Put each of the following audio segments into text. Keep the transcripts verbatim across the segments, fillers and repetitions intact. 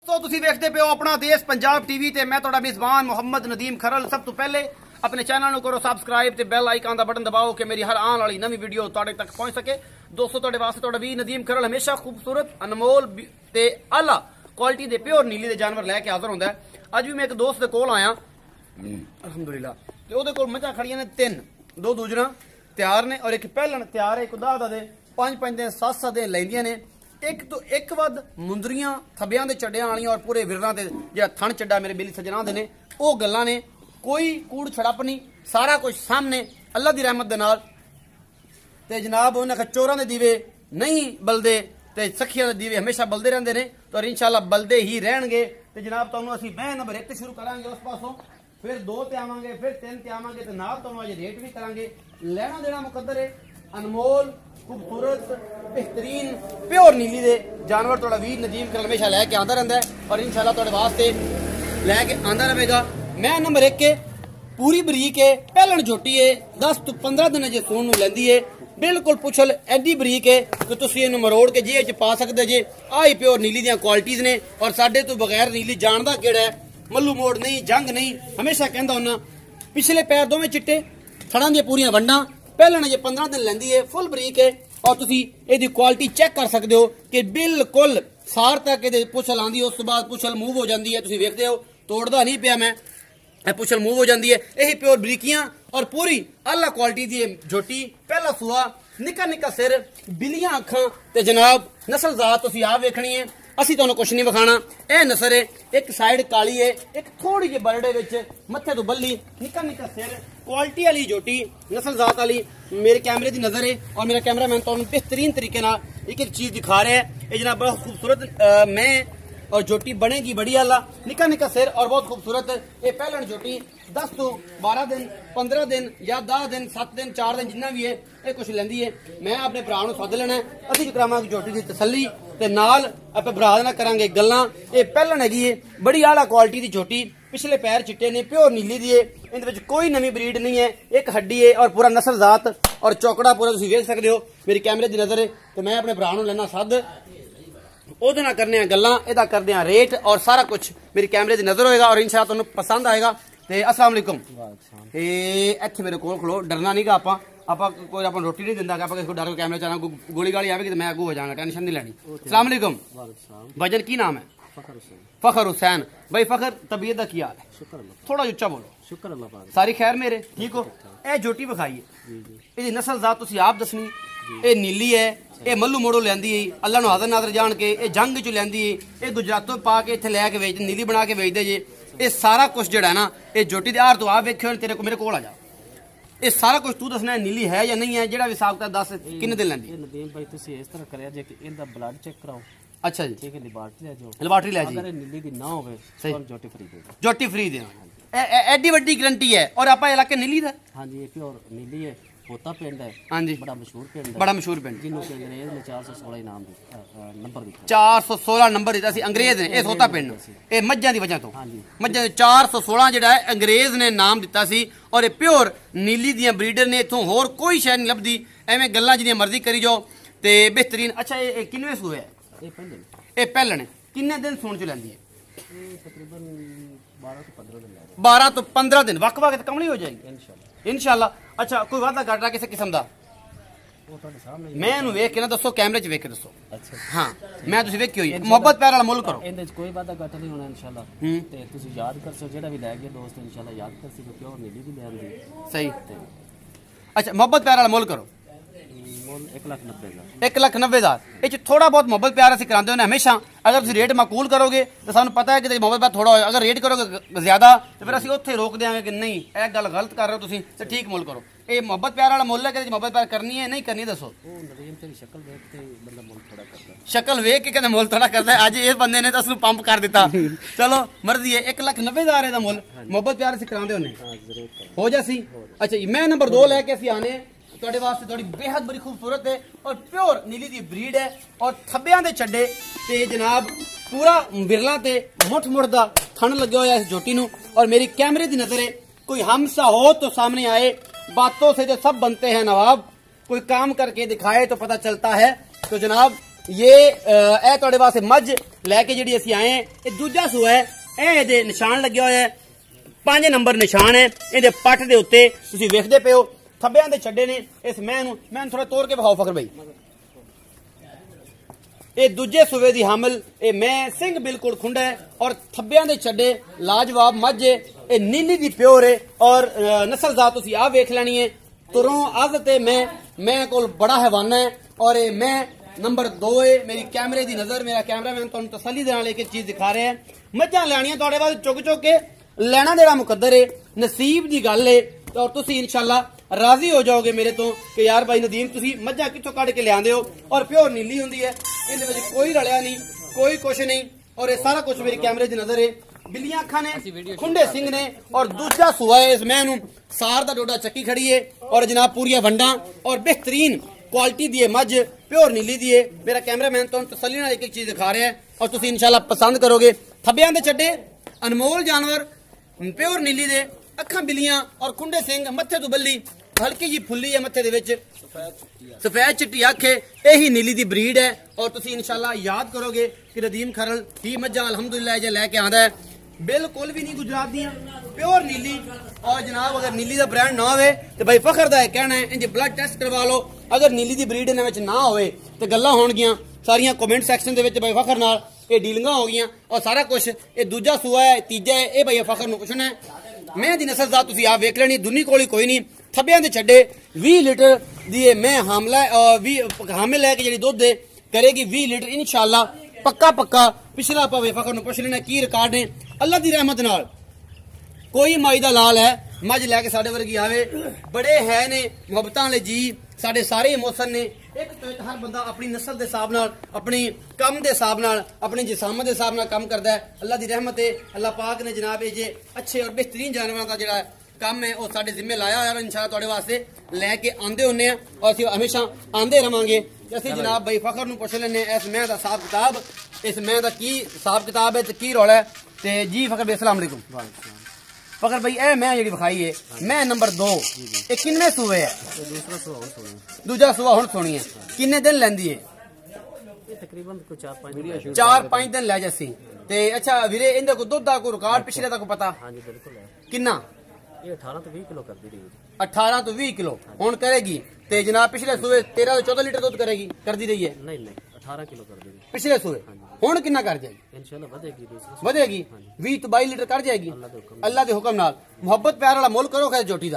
तो तुसी देखते पे हो अपना देश पंजाब टीवी ते मैं तुहाडा मेजबान मोहम्मद नदीम खरल। सब तो पहले अपने चैनल नूं करो सबसक्राइब ते बेल आइकन दा बटन दबाओ कि मेरी हर आने वाली नवी वीडियो तुहाडे तक पहुंच सके। दोस्तों तुहाडे वास्ते तुहाडा वी नदीम खरल हमेशा खूबसूरत अनमोल ते आला क्वालिटी दे प्योर नीली दे जानवर लैके हाजिर हुंदा है। अज भी मैं एक दोस्त दे कोल आया अल्हम्दुलिल्लाह ते ओहदे कोल मझां खड़ियां ने तीन, दो दूजरा तैयार ने और एक पहलन तैयार है। एक दा दा दे पांच पांच दिन सत्त सत्त दिन लैंदियां ने। एक तो एक वध मुंदरियां थब्बियां दे चड्डियां वालियां और पूरे विरलां ते जेड़ा थण चड्डा मेरे बेली सजना दे ने ओ गल्लां ने। कोई कूड़ छड़प नहीं, सारा कुछ सामने अल्लाह दी रहमत दे नाल। ते जनाब उन्हां दा चोरां दे दीवे नहीं बलदे ते सखियां दे दीवे हमेशा बलदे रहंदे ने तो इंशाअल्लाह बलदे ही रहणगे। ते जनाब तुहानूं असीं मैं नंबर एक ते शुरू करांगे उस पासों, फिर दो ते आवांगे, फिर तीन ते आवांगे ते नाल तुहानूं अज रेट भी करांगे। लेना देना मुकद्दर है। अनमोल खूबसूरत बेहतरीन प्योर नीली दे जानवर थोड़ा वीर नदीम खरल हमेशा लैके आंदा रहंदा है और इंशाअल्लाह तुहाडे वास्ते लैके आंदा रहेगा। मैं नंबर एक के पूरी बरीक है, पहलन झोटी है, दस तो पंद्रह दिन जे सून नूं लैंदी है। बिल्कुल पुछल एडी बरीक है कि तुसीं इहनूं मरोड़ के जेब च पा सकदे जे। आई प्योर नीली दियां क्वालिटीज़ ने और साडे तो बगैर नीली जानदा केड़ा है। मल्लू मोड़ नहीं, जंग नहीं, हमेशा कहंदा हुन्ना। पिछले पैर दोवें चिट्टे, थड़ां दियां पूरियां वंडां, पहलन जे पंद्रह दिन लैंदी है, फुल बरीक है और तुसी एदी क्वालिटी चेक कर सकते हो कि बिल्कुल सार तक एदे पुछल आंदी है। उस तो बाद पुछल मूव हो जाती है, तुसी वेखदे हो तोड़दा नहीं पिया मैं, पुछल मूव हो जाती है। यही प्योर बरीकियां और पूरी आला क्वालिटी दी झोटी, पहला सूआ, निक्का निक्का सिर, बिलियां अखां ते जनाब नस्ल जात तुसी आप वेखनी है। असी तुहानूं कुछ नहीं विखाना। यह नसर है, एक साइड काली है, एक थोड़ी जी बरड़े विच मत्थे तो बल्ली, निक्का निक्का सिर, क्वालिटी वाली झोटी नस्ल जात वाली मेरे कैमरे की नजर है और मेरा कैमरा मैन तुहानूं बेहतरीन तरीके नाल एक एक चीज दिखा रहा है। ये जनाब बहुत खूबसूरत मैं और झोटी बनेगी बड़ी आला, निक्का निक्का सिर और बहुत खूबसूरत। ये पहलन झोटी दस तो बारह दिन, पंद्रह दिन या दस दिन, सत्त दिन, चार दिन जिन्ना भी है ये कुछ लैंदी है। मैं अपने भरा नूं सद लेना है, असीं करावांगे झोटी की तसल्ली ते नाल अपने भरा दे नाल करांगे गल्लां। ये पहलन हैगी है, बड़ी आला क्वालिटी की झोटी, पिछले पैर चिट्टे ने, प्योर नीली दी है, इहदे विच कोई नवी ब्रीड नहीं है। एक हड्डी है और पूरा नस्ल जात और चौकड़ा पूरा तुसीं वेख सकदे हो मेरी कैमरे की नजर है। तो मैं अपने भरा नूं लेना सद, ओहदे नाल करने आ गल्लां, इहदा करदे आ रेट और सारा कुछ मेरी कैमरे की नजर होएगा और इंशाअल्लाह तुहानूं पसंद आएगा। ते अस्सलाम वालेकुम। ए इत्थे मेरे कोल खलो, डरना नहीं गा आपां आपां कोई आपां रोटी नहीं दिंदा, आपां किसी को डर के कैमरे चलाना, गोली गाली आवेगी तो मैं अगू हो जाना, टेंशन नहीं लेनी। अस्सलाम वालेकुम। भाईजान की नाम है? फखर हुसैन। भाई फखर तबीयत का की हाल है? थोड़ा उच्चा बोलो। शुक्र अल्लाह पाक, सारी खैर मेरे, ठीक हो? ए झोटी विखाई है, इहदी नस्ल जात तुसीं आप दसनी। ए नीली है, ये मल्लू मोड़ो लैंदी है, अल्लाह नूं हाज़र नाज़र जान के, ये जंग चो लैंदी है, ये गुजरातों पा के इत्थे लैके वेच नीली बना के वेचदे जे। ये सारा कुछ जिहड़ा है ना, ये झोटी दे हार तो आप वेखियो, तेरे को मेरे कोल आ जा, ये सारा कुछ तू दसना है नीली है या नहीं है, जेड़ा भी हिसाब किताब दस किन्ने दिन लैंदी? नदीम भाई तुसीं इस तरह करिया जे कि इहदा ब्लड चेक कराओ। अच्छा जी, ठीक है, लैबार्टरी ले जाओ, लैबार्टरी ले जी। अगर नीली दी ना होवे तो झोटी फ्री दे, झोटी फ्री दे। एडी वड्डी गारंटी है और आपा इलाके नीली दा? हां जी, ये प्योर नीली है, होता पिंड है। हां जी, बड़ा मशहूर पिंड है, बड़ा मशहूर पिंड, जिन्हों के अंग्रेज ने चार सौ सोलह इनाम नंबर दिया, चार सौ सोलह नंबर दिता सी अंग्रेज ने। ये होता पिंड ये मज्जां दी वजह तो, हां जी मज्जां चार सौ सोलह जेड़ा है अंग्रेज ने नाम दिता सी और ये प्योर नीली दियां ब्रीडर ने, इथों होर कोई शै नहीं लभदी। एवें गल्लां जिन्नियां मर्जी करी जाओ ते बेहतरीन। अच्छा ये किन्नवें सूए है? ये पहले, ये पहलन है। किन्ने दिन सूण च लैंदी है? तकरीबन बारह तो पंद्रह दिन, बारह तो पंद्रह दिन वक वक कमली हो जाएगी इंशाल्लाह इंशाल्लाह। अच्छा कोई वादा घाटा किसी किस्म का? मैं वेख के ना दसो, कैमरे च वेख के दसो। अच्छा हाँ, मैं तुसीं वेखी होई, मोहब्बत प्यार वाला मुल करो, इहदे च कोई वादा घाटा नहीं होना इंशाल्लाह। ते तुसीं याद कर सो, जेड़ा भी लै गया दोस्त इंशाल्लाह याद कर सी कि प्योर नीली भी ले आंदी सही। अच्छा मोहब्बत प्यार वाला मुल करो, एक लाख नब्बे हजार, एक लाख नब्बे हजार। ये थोड़ा बहुत मोहब्बत प्यार असीं करांदे होने हमेशा। अगर तुसीं रेट माकूल करोगे तो सानूं पता है कि मोहब्बत प्यार थोड़ा होए, अगर रेट करोगे ज्यादा तो फिर असीं उत्थे रोक देंगे कि नहीं यह गल गलत कर रहे हो तुसीं, तो ठीक मुल करो। ये मोहब्बत प्यार वाला मुल है कि मोहब्बत प्यार करनी है नहीं करनी दसो? शक्ल वेख के बंदा मुल थोड़ा करदा है, शक्ल वेख के कहंदा मुल थोड़ा करदा है। अज इस बंदे ने तो असनूं पंप कर दिता। चलो मर्जी है, एक लाख नब्बे हजार दा मुल मोहब्बत प्यार असीं करांदे होने हो जासी। अच्छा मैं नंबर दो लैके असीं आने तुहाडे वास्ते, थोड़ी बेहद बड़ी खूबसूरत है और प्योर नीली दी ब्रीड है और थब्बियां दे चड्डे ते जनाब पूरा बिरला ते मुठ मुठ दा थन लगे होया इस झोटी नूं। और मेरी कैमरे दी नजर है, कोई हमसा हो तो सामने आए, बातों से जो सब बनते हैं नवाब, कोई काम करके दिखाए तो पता चलता है। तो जनाब ये ਇਹ ਤੁਹਾਡੇ ਵਾਸਤੇ ਮੱਝ ਲੈ ਕੇ ਜਿਹੜੀ ਅਸੀਂ ਆਏ ਹਾਂ ਇਹ ਦੂਜਾ ਸੂਆ ਹੈ ਇਹ ਇਹਦੇ ਨਿਸ਼ਾਨ ਲੱਗਿਆ ਹੋਇਆ ਹੈ ਪੰਜ ਨੰਬਰ ਨਿਸ਼ਾਨ ਹੈ ਇਹਦੇ ਪੱਟ ਦੇ ਉੱਤੇ ਤੁਸੀਂ ਵੇਖਦੇ ਪਏ ਹੋ ਥੱਬਿਆਂ ਦੇ ਛੱਡੇ ਨੇ ਇਸ ਮੈਂ ਨੂੰ ਮੈਂ ਥੋੜਾ ਤੋੜ ਕੇ ਵਿਖਾਓ ਫਕਰ ਭਾਈ ਇਹ ਦੂਜੇ ਸੂਵੇ ਦੀ ਹਾਮਲ ਇਹ ਮੈਂ ਸਿੰਘ ਬਿਲਕੁਲ ਖੁੰਡਾ ਹੈ ਔਰ ਥੱਬਿਆਂ ਦੇ ਛੱਡੇ ਲਾਜਵਾਬ ਮੱਝ ਹੈ ਇਹ ਨੀਲੀ ਦੀ ਪਿਓਰ ਹੈ ਔਰ ਨਸਲ ਜ਼ਾਤ ਤੁਸੀਂ ਆ ਵੇਖ ਲੈਣੀ ਹੈ ਤੁਰੋਂ ਅੱਧ ਤੇ ਮੈਂ ਮੈਂ ਕੋਲ ਬੜਾ ਹੈਵਾਨਾ ਹੈ ਔਰ ਇਹ ਮੈਂ ਨੰਬਰ ਦੋ ਹੈ ਮੇਰੀ ਕੈਮਰੇ ਦੀ ਨਜ਼ਰ ਮੇਰਾ ਕੈਮਰਾਮੈਨ ਤੁਹਾਨੂੰ ਤਸੱਲੀ ਦੇ ਨਾਲ ਇੱਕ ਚੀਜ਼ ਦਿਖਾ ਰਿਹਾ ਹੈ ਮੱਝਾਂ ਲੈਣੀਆਂ ਤੁਹਾਡੇ ਵਾਸਤੇ ਚੁੱਕ ਚੁੱਕ ਕੇ ਲੈਣਾ ਜਿਹੜਾ ਮੁਕੱਦਰ ਹੈ ਨਸੀਬ ਦੀ ਗੱਲ ਹੈ ਔਰ ਤੁਸੀਂ ਇਨਸ਼ਾਅੱਲਾ ਰਾਜ਼ੀ ਹੋ ਜਾਓਗੇ ਮੇਰੇ ਤੋਂ ਕਿ ਯਾਰ ਭਾਈ ਨਦੀਮ ਤੁਸੀਂ ਮੱਝਾਂ ਕਿੱਥੋਂ ਕੱਢ ਕੇ ਲਿਆਂਦੇ ਹੋ ਔਰ ਪਿਓਰ ਨੀਲੀ ਹੁੰਦੀ ਹੈ ਇਹਦੇ ਵਿੱਚ ਕੋਈ ਰਲਿਆ ਨਹੀਂ ਕੋਈ ਕੁਛ ਨਹੀਂ ਔਰ ਇਹ ਸਾਰਾ ਕੁਝ ਮੇਰੀ ਕੈਮਰੇ ਦੀ ਨਜ਼ਰ ਹੈ ਬਿੱਲੀਆਂ ਅੱਖਾਂ ਨੇ ਖੁੰਡੇ ਸਿੰਘ ਨੇ ਔਰ ਦੂਜਾ ਸੂਆ ਹੈ ਇਸ ਮੈਂ ਨੂੰ ਸਾਰ ਦਾ ਡੋਡਾ ਚੱਕੀ ਖੜੀ ਹੈ ਔਰ ਜਨਾਬ ਪੂਰੀਆਂ ਵੰਡਾਂ ਔਰ ਬਿਹਤਰੀਨ क्वालिटी दी है मज प्योर नीली दी है मेरा कैमरामैन तो तसल्ली नाल एक एक चीज दिखा रहा है और तुसी इंशाल्लाह पसंद करोगे थब्बियां दे चड्डे अनमोल जानवर प्योर नीली दे अखां बिल्लियां और खुंडे सिंह मत्थे तो बल्ली हल्की जी फुल्ली है मत्थे दे विच सफेद चिट्टी अख है यही नीली दी ब्रीड है और तुसी इंशाल्लाह याद करोगे कि नदीम खरल ही मज्जां अल्हम्दुलिल्लाह जे लेके आंदा है बिल्कुल भी नहीं गुजरात दियां प्योर नीली और जनाब अगर नीली का ब्रांड ना हो तो भाई फखर का कहना है इंज ब्लड टेस्ट करवा लो अगर नीली की ब्रीड इन्हां विच ना होवे तो गल्लां होणगियां सारियां कमेंट सैक्शन दे विच भाई फखर नाल ये डीलिंगां हो गईयां और सारा कुछ ये दूजा सूआ है तीजा है ये भाई फखर नूं पुछना है मैं दी नस्ल दा तुसीं आप वेख लेनी दुनी कोली कोई नहीं थब्बियां दे छड्डे बीस लीटर दी मैं हामला हामिल है कि जिहड़ी दुध दे करेगी बीस लीटर इंशाअल्लाह पक्का पक्का पिछला भावे फखर नूं पुछ लेना की रिकॉर्ड ने अल्लाह दी रहमत नाल कोई माई दा लाल है मझ लैके साडे वर्गी आवे बड़े है ने मुहब्बतां वाले जी साडे सारे मोहसन ने एक तो हर बंदा अपनी नस्ल के हिसाब नाल अपनी कम के हिसाब नाल अपनी जिसामत के हिसाब नाल कम करदा है अल्लाह दी रहमत है अल्लाह पाक ने जनाब जे अच्छे और बेहतरीन जानवरों का जिहड़ा काम है वो साडे जिम्मे लाया होया और इंशाअल्लाह तुहाडे वास्ते लैके आंदे हुन्ने आ और असीं हमेशा आंदे रहांगे असीं जनाब भाई फखर नूं पुछ लैने इस मैं दा हिसाब किताब इस मैं दा की हिसाब किताब है ते की रौला है ते जी फखर भाई अस्सलाम वालेकुम फखर भाई ए मैं जी विखाई है मैं नंबर दो ये किन्ने सूए है दूसरा सूआ दूजा सूआ हुण सोनी है किन्ने दिन लैंदी है तकरीबन चार पांच चार पांच दिन लै जैसी ते अच्छा वीरे इंदे को दुध दा कोई रिकॉर्ड पिछले दा को पता हां जी बिल्कुल है किन्ना ये अठारह तो बीस किलो कर दी रही अठारह तो बीस किलो हुण करेगी ते जनाब पिछले सूए तेरह तो चौदह लीटर दूध करेगी कर दी रही है नहीं नहीं अठारह किलो कर दी पिछले सूए हुण किन्ना कर जाएगी इंशाल्लाह बढ़ेगी दूसरा बढ़ेगी बीस तो बाईस लीटर कर जाएगी अल्लाह के हुक्म नाल मोहब्बत प्यार वाला मुल करो खैर जोटी दा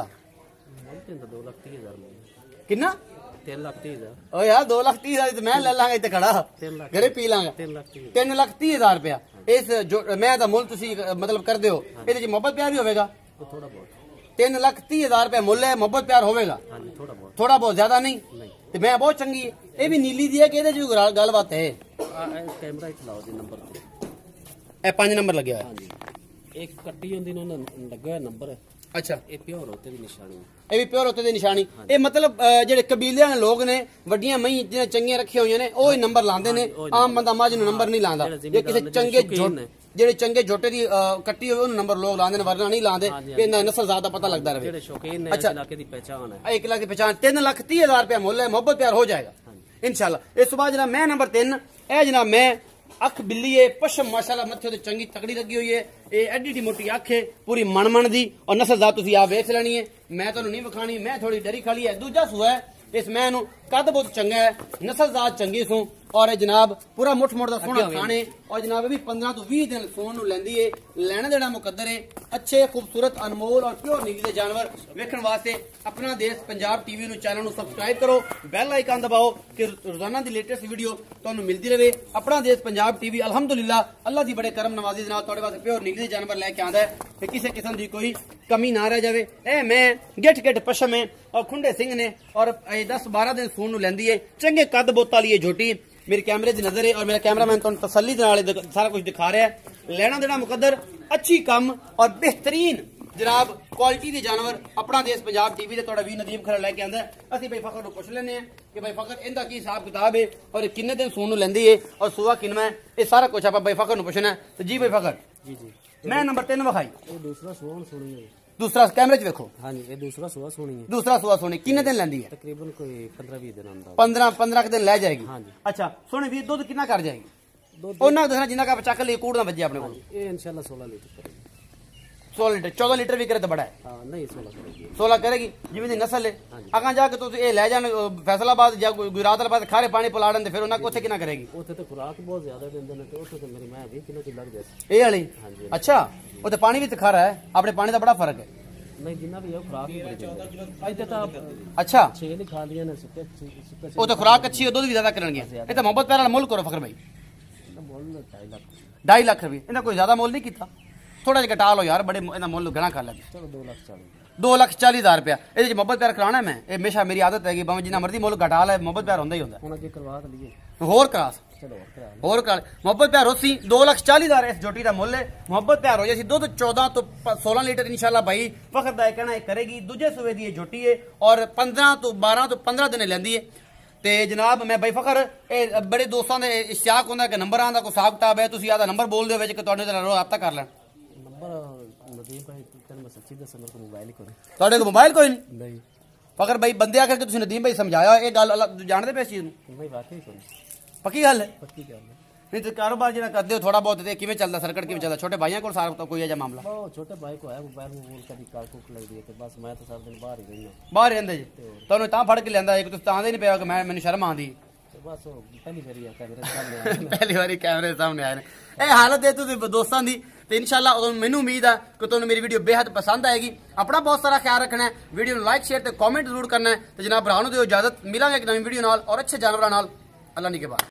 दो लाख तीस हजार किन्ना तीन लाख तीस हजार ओ यार दो लाख तीस हजार मैं ले लांगा इत्ते खड़ा घरे पी लांगा तीन लाख तीस तीन लाख तीस हजार रुपया इस जो मैं दा मुल तुसी मतलब कर दे हो ਇਹਦੇ ਚ मोहब्बत प्यार भी होवेगा थोड़ा बहुत तीन लाख तीस हजार रुपया मुल है मोहब्बत प्यार होवेगा हां जी थोड़ा बहुत थोड़ा बहुत ज्यादा नहीं ਤੇ ਮੈਂ ਬਹੁਤ ਚੰਗੀ ਇਹ ਵੀ ਨੀਲੀ ਦੀ ਹੈ ਕਿ ਇਹਦੇ ਚ ਵੀ ਗੱਲਬਾਤ ਹੈ कैमरा चलाओ जी नंबर पे ਇਹ ਪੰਜ ਨੰਬਰ ਲੱਗਿਆ ਹੋਇਆ हां जी एक कट्टी होंदी ना लगा है नंबर ਅੱਛਾ ये प्योर होते दी निशानी ਇਹ ਵੀ ਪਿਓਰ ਉੱਤੇ ਦੀ ਨਿਸ਼ਾਨੀ ਇਹ ਮਤਲਬ ਜਿਹੜੇ ਕਬੀਲਿਆਂ ਦੇ ਲੋਕ ਨੇ ਵੱਡੀਆਂ ਮਹੀਂ ਜਿਹਨੇ ਚੰਗੀਆਂ ਰੱਖੀਆਂ ਹੋਈਆਂ ਨੇ ਉਹ ਹੀ ਨੰਬਰ ਲਾਉਂਦੇ ਨੇ ਆਮ ਬੰਦਾ ਮੱਝ ਨੂੰ ਨੰਬਰ ਨਹੀਂ ਲਾਉਂਦਾ ਜੇ ਕਿਸੇ ਚੰਗੇ ਜਿਹੜੇ ਚੰਗੇ ਝੋਟੇ ਦੀ ਕੱਟੀ ਹੋਵੇ ਉਹਨੂੰ ਨੰਬਰ ਲੋਕ ਲਾਉਂਦੇ ਨੇ ਵਰਨਾ ਨਹੀਂ ਲਾਉਂਦੇ ਇਹਨਾਂ ਨਸਲ ਜ਼ਾਤ ਦਾ ਪਤਾ ਲੱਗਦਾ ਰਹੇ ਜਿਹੜੇ ਸ਼ੌਕੀਨ ਨੇ ਇਸ ਇਲਾਕੇ ਦੀ ਪਹਿਚਾਨ ਹੈ ਇੱਕ ਲੱਖ ਦੀ ਪਹਿਚਾਨ ਤਿੰਨ ਲੱਖ ਤੀਹ ਹਜ਼ਾਰ ਰੁਪਇਆ ਮੁੱਲ ਹੈ ਮੁਹੱਬਤ ਪਿਆਰ ਹੋ ਜਾਏਗਾ इंशाल्लाह इस तो बाद जनाब मैं नंबर तीन ए जनाब मैं अख बिल्ली है पशम माशाल्लाह मत्थे ते चंगी तगड़ी लगी हुई है ये एडी डी मोटी अख है पूरी मनमन दी और नस्ल दा तुसी आप देख लेनी है मैं तुहानू नहीं विखानी मैं थोड़ी डरी खाली है दूजा सूआ है इस मैं कद बहुत चंगा है नस्ल जात चंगी सू और जनाब पूरा मुठ मुठ का सोना खाने और जनाब भी पंद्रह तो बीस दिन सोन लैंदी है लैना देना मुकद्दर है अच्छे खूबसूरत अनमोल और प्योर नीली के जानवर वेखण वास्ते अपना देश पंजाब टीवी नु चैनल नु सब्सक्राइब करो बैल आइकन दबाओ कि रोजाना दी लेटेस्ट वीडियो तुहानू मिलती रहे अपना देश पंजाब टीवी अल्हम्दुलिल्लाह अल्लाह दी बड़े करम नवाजी दे नाल तुहाडे वास्ते प्योर नीली के जानवर लेके आंदा है कि किसी किस्म दी कोई कमी ना रह जावे ए मैं गिठ गिठ पशम है और खुंडे सिंह ने और दस बारह दिन सून नु लैंदी है चंगे कद बोत वाली है झोटी मेरी कैमरे की नजर है और मेरा कैमरामैन तुहानू तसल्ली दे नाल सारा कुछ दिखा रहा है लेना देना मुकद्दर अच्छी कम और बेहतरीन जनाब क्वालिटी के जानवर अपना देश पंजाब टीवी से वी नदीम खरा लैके आंदा है असीं भाई फखर को पुछ लेने कि भाई फखर इनका की हिसाब किताब है और किन्ने दिन सून लैंदी है और सुआ किनवा है ये सारा कुछ आप भाई फखर को पुछना है तो जी भाई फखर जी जी मैं नंबर तीन विखाई दूसरा सूआ सुनी ਦੂਸਰਾ ਕੈਮਰੇ 'ਚ ਵੇਖੋ। ਹਾਂਜੀ ਇਹ ਦੂਸਰਾ ਸੂਆ ਸੋਣੀ ਹੈ। ਦੂਸਰਾ ਸੂਆ ਸੋਣੀ ਕਿੰਨੇ ਦਿਨ ਲੈਂਦੀ ਹੈ? ਤਕਰੀਬਨ ਕੋਈ ਪੰਦਰਾਂ ਵੀਹ ਦਿਨ ਆਉਂਦਾ। ਪੰਦਰਾਂ ਪੰਦਰਾਂ ਕੁ ਦਿਨ ਲੈ ਜਾਏਗੀ। ਹਾਂਜੀ। ਅੱਛਾ ਸੋਹਣੇ ਵੀਰ ਦੁੱਧ ਕਿੰਨਾ ਕਰ ਜਾਏਗੀ? ਦੁੱਧ ਉਹਨਾਂ ਨੂੰ ਦੱਸਣਾ ਜਿੰਨਾ ਕਾ ਚੱਕ ਲਈ ਕੂੜ ਨਾ ਵੱਜੇ ਆਪਣੇ ਕੋਲ। ਇਹ ਇਨਸ਼ਾਅੱਲਾ सोलह ਲੀਟਰ ਕਰੇਗੀ। सोलह ਲੀਟਰ चौदह ਲੀਟਰ ਵੀ ਕਰੇ ਤਾਂ ਬੜਾ ਹੈ। ਹਾਂ ਨਹੀਂ सोलह ਕਰੇਗੀ। सोलह ਕਰੇਗੀ ਜਿਵੇਂ ਦੀ ਨਸਲ ਹੈ। ਅਗਾਂ ਜਾ ਕੇ ਤੁਸੀਂ ਇਹ ਲੈ ਜਾਣ ਫੈਸਲਾਬਾਦ ਜਾਂ ਗੁਜਰਾਤ ਵਾਲੇ ਪਾਸੇ ਖਾਰੇ ਪਾਣੀ ਪਲਾੜਨ ਤੇ ਫਿਰ ਉਹਨਾਂ ਕੋਥੇ ਕਿੰਨਾ ਕਰੇਗੀ? ਉੱਥੇ ਤੇ ਖੁਰਾਕ ਬਹੁਤ ਜ਼ਿਆਦਾ ਦਿੰਦੇ ਨੇ ਤੇ ਉੱਥੇ ਤੇ ਮੇਰੀ ਮੈਂ ਵੀਹ ਕਿਲੋ ਦੀ ਲੱਗ ਜਾਏ। ਇਹ ਵਾਲੀ ਅੱਛਾ ਉੱਥੇ ਪਾਣੀ ਵੀ ਤੇ ਖਾਰਾ ਹੈ, ਆਪਣੇ ਪਾਣੀ ਦਾ ਬੜਾ ਫਰਕ ਹੈ। ਨਹੀਂ ਜਿੰਨਾ ਵੀ ਹੈ ਖੁਰਾਕ ਵੀ ਬੜੀ ਦਿੰਦੇ। ਇੱਥੇ ਤਾਂ ਅੱਛਾ ਛੇ ਨਹੀਂ ਖਾਂਦੀਆਂ ਨੇ ਸੁੱਕੇ ਸੁੱਕੇ ਉਹ ਤਾਂ ਖੁਰਾਕ ਅੱਛੀ ਹੈ, ਦੁੱਧ ਵੀ ਜ਼ਿਆਦਾ ਕਰਨਗੀਆਂ। ਇਹ ਤਾਂ ਮੁਹੱਬਤ ਪਿਆਰ ਵਾਲਾ ਮੁੱਲ ਕਰੋ ਫਖਰ ਭਾਈ। ਮੁੱਲ ਢਾਈ ਲੱਖ ਢਾਈ ਲੱਖ ਰੁਪਏ ਇਹਨਾਂ ਕੋਈ ਜ਼ਿਆਦਾ ਮੁੱਲ ਨਹੀਂ ਕੀਤਾ। ਥੋੜਾ ਜਿਹਾ ਘਟਾ ਲਓ ਯਾਰ, ਬੜੇ ਇਹਦਾ ਮੁੱਲ ਘਣਾ ਕਰ ਲੈਂਦੇ। ਚਲੋ ਦੋ ਲੱਖ ਚਾਲੀ ਦੋ ਲੱਖ ਚਾਲੀ ਹਜ਼ਾਰ ਰੁਪਇਆ ਇਹਦੇ ਚ ਮੁਹੱਬਤ ਪਿਆਰ ਕਰਾਉਣਾ ਮੈਂ। ਇਹ ਹਮੇਸ਼ਾ ਮੇਰੀ ਆਦਤ ਹੈਗੀ, ਭਾਵੇਂ ਜਿੰਨਾ ਮਰਜ਼ੀ ਮੁੱਲ ਘਟਾ ਲੈ ਮੁਹੱਬਤ ਪਿਆਰ ਹੁੰਦਾ ਹੀ ਹੁੰਦਾ। ਹੁਣ ਅੱਗੇ ਕਰਵਾ ਤਾਂ ਲਈਏ। ਹੋਰ ਕਰਾ ਚਲੋ ਕਰਾ ਹੋਰ ਕਰਾ ਮੁਹੱਬਤ ਪਿਆਰ ਹੋਸੀ ਦੋ ਲੱਖ ਚਾਲੀ ਹਜ਼ਾਰ ਇਸ ਜੋਟੀ ਦਾ ਮੁੱਲ ਹੈ। ਮੁਹੱਬਤ ਪਿਆਰ ਹੋ ਜਾਏ ਦੁੱਧ ਚੌਦਾਂ ਤੋਂ सोलह ਲੀਟਰ ਇਨਸ਼ਾਅੱਲਾ ਭਾਈ ਫਖਰ ਦਾ ਇਹ ਕਹਿਣਾ ਇਹ ਕਰੇਗੀ। ਦੂਜੇ ਸੂਏ ਦੀ ਇਹ ਜੋਟੀ ਹੈ ਔਰ ਪੰਦਰਾਂ ਤੋਂ ਬਾਰਾਂ ਤੋਂ ਪੰਦਰਾਂ ਦਿਨ ਲੈਂਦੀ ਹੈ। ਤੇ ਜਨਾਬ ਮੈਂ ਬਾਈ ਫਖਰ ਇਹ ਬੜੇ ਦੋਸਤਾਂ ਦੇ ਇਸ਼ਤਿਆਕ ਹੁੰਦਾ ਕਿ ਨੰਬਰਾਂ ਦਾ ਕੋਈ ਹਿਸਾਬ ਕਿਤਾਬ ਹੈ, ਤੁਸੀਂ ਆਦਾ ਨੰਬਰ ਬੋਲ ਦਿਓ ਵਿੱਚ ਕਿ ਤੁਹਾਡੇ ਨਾਲ ਰਾਬਤਾ ਕਰ ਲੈਣ। ਨੰਬਰ ਨਦੀਮ ਭਾਈ ਤੈਨੂੰ ਮੈਂ ਸੱਚੀ ਦੱਸਾਂ ਮੇਰੇ ਕੋਲ ਮੋਬਾਈਲ ਹੀ ਕੋਈ ਤੁਹਾਡੇ ਕੋਲ ਮੋਬਾਈਲ ਕੋਈ ਨਹੀਂ? ਨਹੀਂ ਫਖਰ ਭਾਈ ਬੰਦੇ ਆ ਕਰਕੇ ਤੁਸੀਂ ਨਦੀਮ ਭਾਈ ਸਮਝਾਇਆ ਇਹ ਗੱਲ ਜਾਣਦੇ ਪਏ ਇਸ ਚੀਜ਼ ਨੂੰ? ਨਹੀਂ ਵਾਕਈ ਕੋਈ ਪੱਕੀ ਗੱਲ ਹੈ? ਪੱਕੀ ਗੱਲ ਹੈ। ਨਹੀਂ ਤੇ ਕਾਰੋਬਾਰ ਜਿਹੜਾ ਕਰਦੇ ਹੋ ਥੋੜਾ ਬਹੁਤ ਤੇ ਕਿਵੇਂ ਚੱਲਦਾ, ਸਰਕਟ ਕਿਵੇਂ ਚੱਲਦਾ? ਛੋਟੇ ਭਾਈਆਂ ਕੋਲ ਸਾਰਾ ਕੋਈ ਅਜਾ ਮਾਮਲਾ? ਬਹੁਤ ਛੋਟੇ ਭਾਈ ਕੋ ਹੈ ਮੋਬਾਈਲ ਮੋਬਾਈਲ ਕਦੀ ਕਾਰ ਕੁੱਕ ਲੱਗਦੀ ਹੈ ਤੇ ਬਸ ਮੈਂ ਤਾਂ ਸਾਰਾ ਦਿਨ ਬਾਹਰ ਹੀ ਰਹਿੰਦਾ। ਬਾਹਰ ਰਹਿੰਦੇ ਜੀ ਤੁਹਾਨੂੰ ਤਾਂ ਫੜ ਕੇ ਲੈਂਦਾ ਇੱਕ ਤੁਸੀਂ ਤਾਂ ਆਂਦੇ ਨਹੀਂ ਪਿਆ ਕਿ ਮੈਂ ਮੈਨੂੰ ਸ਼ਰਮ ਆਉਂਦੀ। ਤੇ ਬਸ ਉਹ ਪਹਿਲੀ ਵਾਰੀ ਆ ਕੈਮਰੇ ਸਾਹਮਣੇ ਪਹਿਲੀ ਵਾਰੀ ਕੈਮਰੇ ਸਾਹਮਣੇ ਆਏ ਨੇ। ਇਹ ਹਾਲਤ ਹੈ ਤੁਸੀਂ ਦੋਸਤਾਂ ਦੀ ਤੇ ਇਨਸ਼ਾਅੱਲਾ ਮੈਨੂੰ ਉਮੀਦ ਹੈ ਕਿ ਤੁਹਾਨੂੰ ਮੇਰੀ ਵੀਡੀਓ ਬੇहद ਪਸੰਦ ਆਏਗੀ। ਆਪਣਾ ਬਹੁਤ ਸਾਰਾ ਖਿਆਲ ਰੱਖਣਾ ਹੈ, ਵੀਡੀਓ ਨੂੰ ਲਾਈਕ ਸ਼ੇਅਰ ਤੇ ਕਮੈਂਟ ਜ਼ਰੂਰ ਕਰਨਾ ਹੈ। ਤੇ ਜਨਾਬ ਭਰਾ ਨੂੰ ਦਿਓ ਇਜਾਜ਼ਤ, ਮਿਲਾਂਗੇ ਇੱਕ ਨਵੀਂ ਵੀਡੀਓ ਨਾਲ ਔਰ ਅੱਛੇ ਜਾਨਵਰਾਂ ਨਾਲ। ਅੱਲਾ ਨਿਗਹਿਬਾਨ।